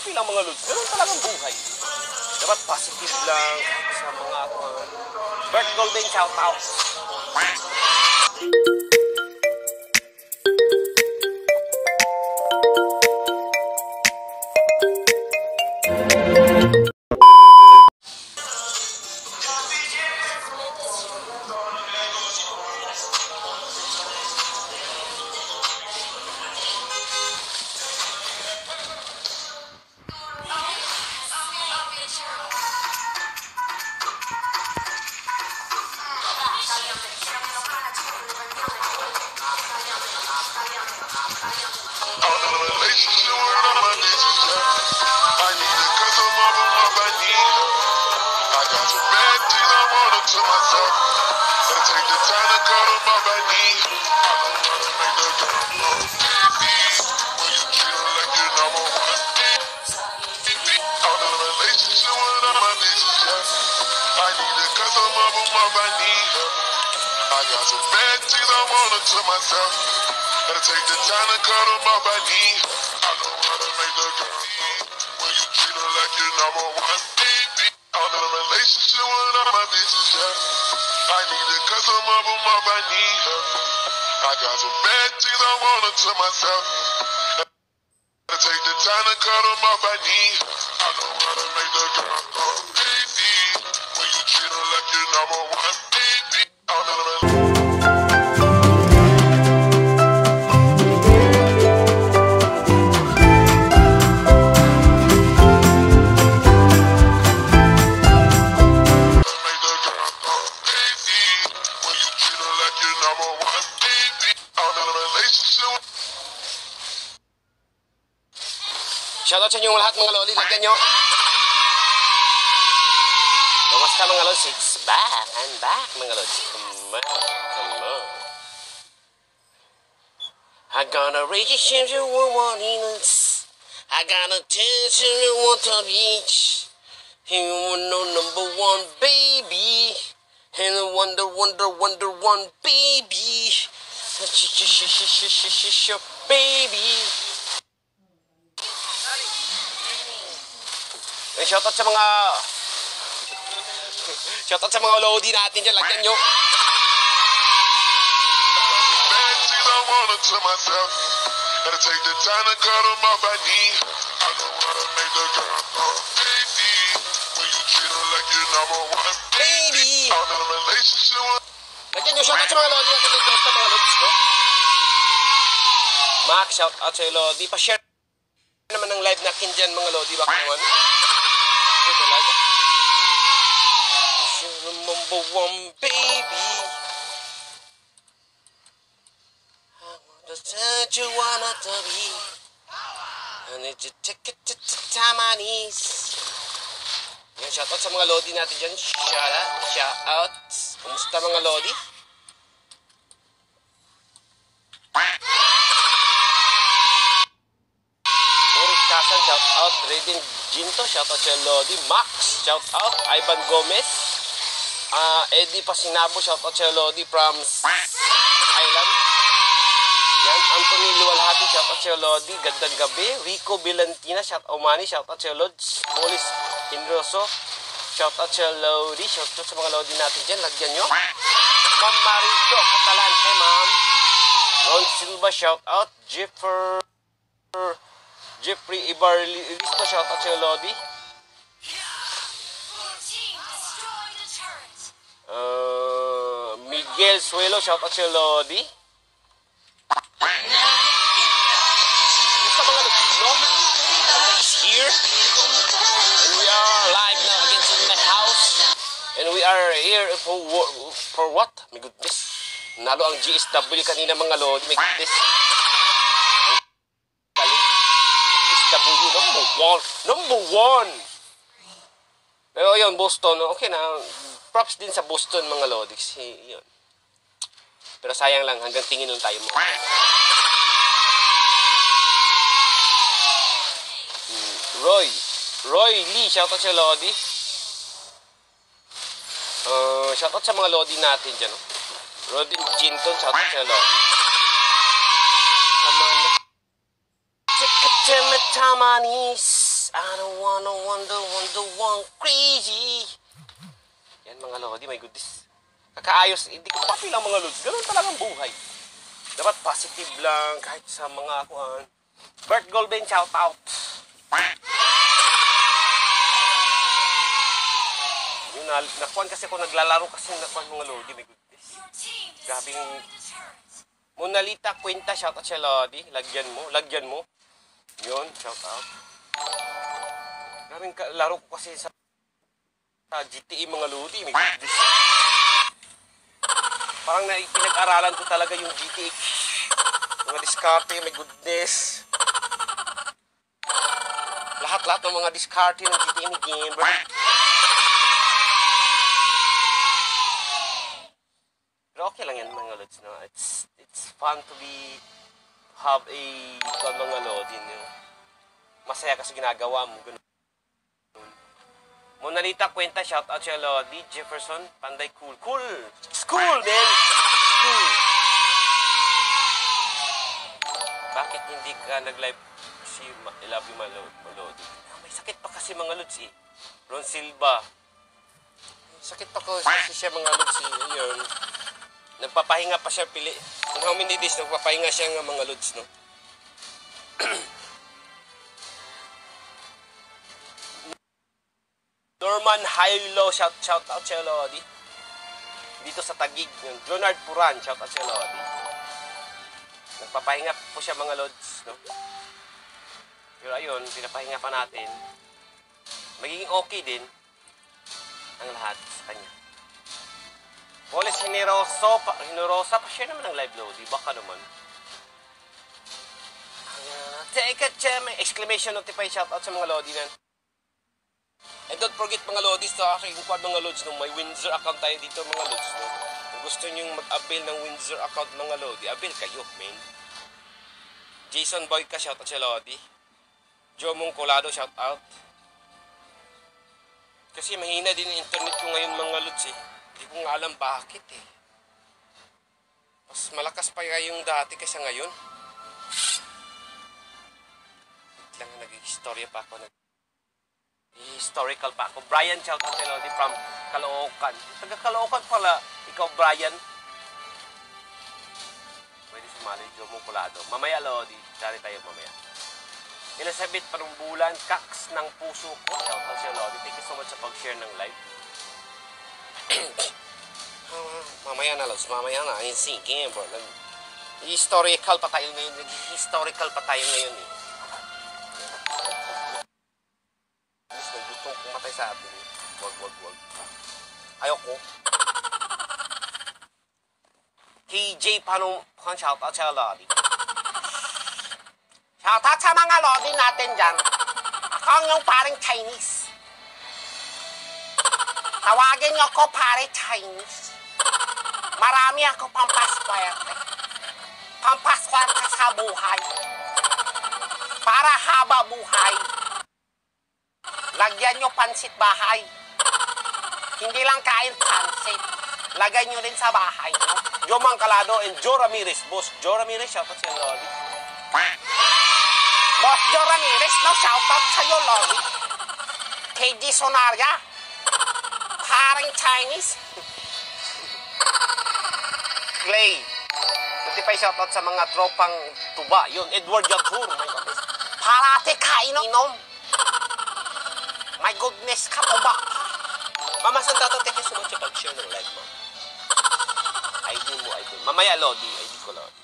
okay lang mga lods. Ganun talagang buhay. Dapat positive lang sa mga Bert Golden shoutout. I got some bad things I want to myself. Gotta take the time to cut them off, I need. I know how to make the girl when you treat her like your number one baby. I'm in a relationship with all my bitches, yeah. I need to cut some of them off, I need her. I got some bad things I want to myself. Gotta take the time to cut them off, I need her. I know how to make the girl go crazy when you treat her like your number one baby. I'm in a Shoutout sa inyong lahat mga lodi, lagyan nyo. Kamusta mga lods? It's back. I'm back mga lods. Come on. I got a relationship you want us. I got a tension you want to reach. You know number one baby. And the wonder one baby. Baby. Shoutout sa mga lodi natin dyan. Lagyan nyo. Gotta take the time to cut them off, I need. I know how to make the girl go crazy when you treat her like your number one baby. I'm in a relationship with. Lagyan nyo. Shoutout sa mga lodi natin dyan. Kamusta mga lods ko? Max, shoutout sa lodi. Pa-share naman ng live natin dyan mga lodi. Baka naman. You're the number one baby. I want to touch you wanna to be. I need to take it to my knees. Yan, shoutout sa mga lodi natin dyan. Shoutout. Kumusta mga lodi? Kasan, shout out. Redin Ginto, shout out sa lodi. Max, shout out. Ivan Gomez, Eddie Pasinabo, shout out sa lodi from Island. Yan, Anthony Luwalhati, shout out sa lodi. Gandang gabi. Rico Bilantina, shout out. Omani, shout out sa lods. Polis Inroso, shout out sa lodi. Shout out sa mga lodi natin dyan. Lagyan nyo. Ma'am Marito Catalan, hey ma'am. Ron Silva, shout out. Jeffrey Ibarlisto, shoutout sa lodi. Miguel Suelo, shoutout sa lodi. Gusto mga nag-no? Is here. And we are live now again in my house. And we are here for what? My goodness. Nalo ang GSW kanina mga lodi. My goodness. Number one. Pero yun, Boston, okay na. Props din sa Boston mga lodi. Yun. Pero sayang lang, hanggang tingin nun tayo mo. Roy Lee, shoutout sa lodi. Shoutout sa mga lodi natin dyan. Rodin Ginton, shoutout sa lodi. Tamanis. I don't wanna wonder crazy. Yan mga Lodi, my goodness. Kakaayos, hindi ko papi lang mga Lods. Ganun talagang buhay. Dapat positive lang kahit sa mga kuan. Bert Golben, shout out. Yun, nakuan kasi ako naglalaro kasi nakuan mga Lodi, my goodness. Grabing Monalita Quinta, shout out siya Lodi. Lagyan mo. Yun, shout out. Grabing laro ko kasi sa GTE mga Lodi, my goodness. Parang pinag-aralan ko talaga yung GTE. Mga diskarte, my goodness. Lahat ng mga diskarte ng GTE ni Gamer. Pero okay lang yan mga Lods, no? It's fun to have a mga Lodi, no? Masaya kasi ginagawa mo, ganun. Monalita Kwenta, shout out siya Lodi. Jefferson, Panday, cool, school, man, school. Bakit hindi ka nag-live si Elabyuuu Lodi? May sakit pa kasi mga Lods eh. Ron Silva, sakit pa kasi siya mga Lods eh. Ayun, nagpapahinga pa siya pili. Kung how many days nagpapahinga siya ng mga Lods, no? Norman Hailo, shout out siya Lodi. Dito sa Taguig, yung Leonard Puran, shout out siya Lodi. Nagpapahinga po siya mga Lods, no? Pero ayun, pinapahinga pa natin. Magiging okay din ang lahat sa kanya. Polis Hinerosa pa siya naman ang live Lodi. Baka naman. Take a chance, exclamation notify, shout out sa mga Lodi na. And don't forget mga Lodis, sa aking quad mga Lods, no, may Windsor account tayo dito mga Lods. No? Kung gusto nyo mag-avail ng Windsor account mga Lodi, avail kayo, man. Jason Boy ka, shout out siya Lodi. Joe Mongcolado, shout out. Kasi mahina din yung internet ko ngayon mga Lods eh. Hindi ko nga alam bakit eh. Mas malakas pa yung dati kaysa ngayon. Wait lang, nag-istorya pa ako. Historical pa ako. Brian, shout out Lodi from Caloocan. Taga Caloocan pala. Ikaw, Brian. Pwede sumali yung Mongcolado. Mamaya, Lodi. Dari tayo mamaya. Elizabeth Parumbulan, Kaks ng puso ko. Shout out siya, Lodi. Thank you so much sa pag-share ng live. Mamaya na, Lods. Mamaya na. Ayun, sige, bro. Historical pa tayo ngayon. Historical pa tayo ngayon eh. Gustong pumatay sa atin. Wag. Ayoko. KJ Panong, shout out sa Lodi. Shout out sa mga Lodi natin dyan. Ako ang yung paring Chinese. Tawagin niyo ako pare Chinese. Marami ako pampaswerte. Pampaswerte sa buhay. Para haba buhay. Lagyan nyo pansit bahay. Hindi lang kain pansit. Lagay nyo rin sa bahay. No? Joe Mongcolado and Joe Ramirez. Boss Joe Ramirez, shoutout sa'yo, Lodi. Boss Joe Ramirez, no? Shoutout sa'yo, Lodi. KG Sonaria. Paring Chinese. Clay. Notify shoutout sa mga tropang tuba. Yun, Edward Yatur. Parate kainom. My goodness, katuba ka. Mama Santato, thank you so much sa pag-share ng live mo. ID mo, ID. Mamaya, Lodi. ID ko, Lodi.